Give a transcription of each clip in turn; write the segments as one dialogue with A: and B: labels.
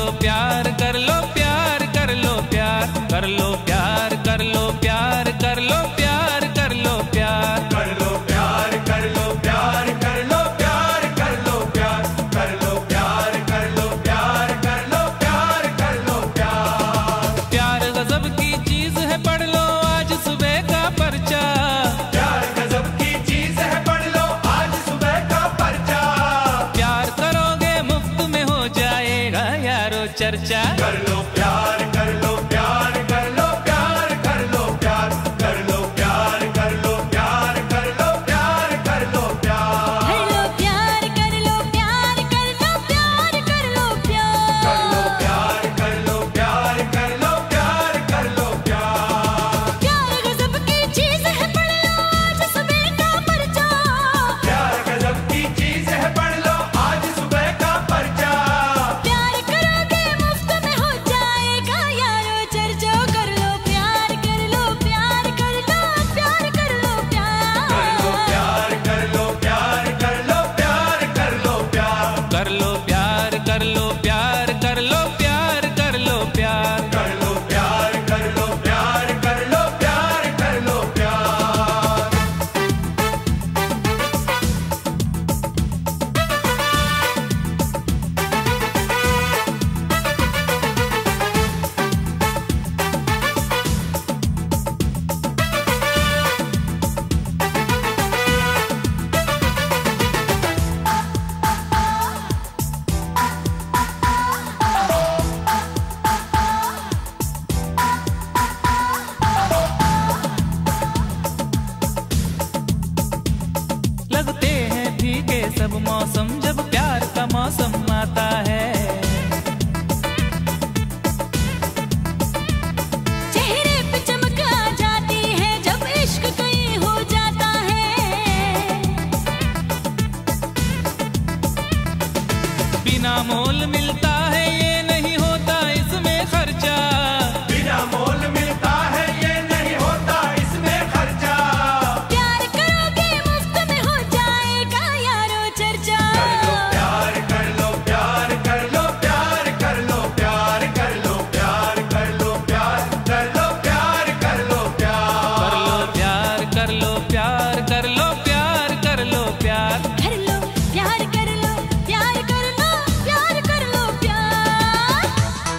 A: प्यार कर लो प्यार कर लो प्यार कर लो प्यार कर लो प्यार कर लो प्यार कर लो प्यार
B: कर लो प्यार कर लो प्यार कर लो प्यार कर लो प्यार कर लो प्यार कर लो प्यार कर लो प्यार कर लो प्यार।
A: प्यार गजब की चीज है पढ़ लो आज सुबह का पर्चा।
B: प्यार गजब की चीज है पढ़ लो आज सुबह का पर्चा।
A: प्यार करोगे मुफ्त में हो जाएगा यारो चर्चा।
B: कर लो प्यार कर लो प्यार कर लो प्यार कर लो प्यार कर लो प्यार कर लो प्यार कर लो प्यार कर लो प्यार।
C: कर लो प्यार कर लो प्यार कर लो प्यार कर लो प्यार
B: कर लो प्यार कर लो प्यार कर लो प्यार कर लो प्यार।
C: प्यार गजब की चीज है पढ़ लो आज सुबह का पर्चा।
B: प्यार गजब की चीज है पढ़ लो आज सुबह का पर्चा।
C: प्यार करोगे मुफ्त में हो जाएगा यारो चर्चा। कर लो प्यार कर लो प्यार कर लो प्यार कर लो प्यार।
B: कर लो प्यार कर लो प्यार कर लो प्यार कर लो प्यार।
A: कर लो प्यार कर लो प्यार कर लो प्यार कर लो प्यार।
B: कर लो प्यार कर लो प्यार कर लो प्यार कर लो प्यार।
A: लगते हैं फीके सब मौसम जब प्यार का मौसम आता है।
C: चेहरे पे चमक आ जाती है जब इश्क कहीं हो जाता है।
A: बिना मोल मिलता है ये नहीं होता इसमें खर्चा।
B: बिना मोल मिलता है ये नहीं होता इसमें खर्चा।
C: प्यार करोगे मुफ्त में हो जाएगा यारो चर्चा।
B: कर लो प्यार कर लो प्यार कर लो प्यार कर लो प्यार कर लो प्यार कर लो प्यार कर लो प्यार कर लो प्यार।
A: कर लो प्यार कर लो प्यार कर लो प्यार कर लो प्यार।
C: कर लो प्यार कर लो प्यार कर लो प्यार कर लो प्यार।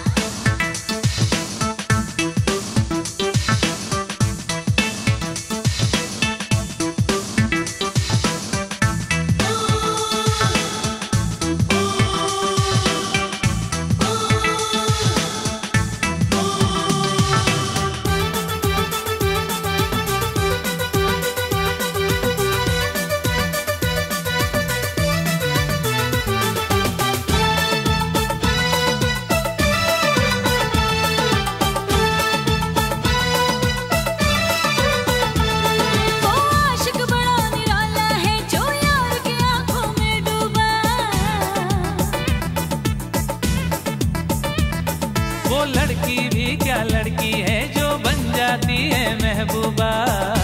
C: वो आशिक बड़ा निराला है जो यार की आंखों में डूबा।
A: वो लड़की भी क्या लड़की है जो बन जाती है महबूबा।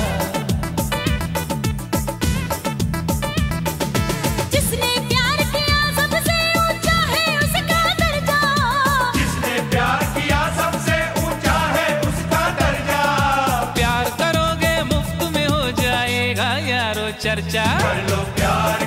C: जिसने प्यार किया सबसे ऊंचा है उसका दर्जा।
B: जिसने प्यार किया सबसे ऊंचा है उसका दर्जा।
A: प्यार करोगे मुफ्त में हो जाएगा यारो चर्चा।
B: कर लो प्यार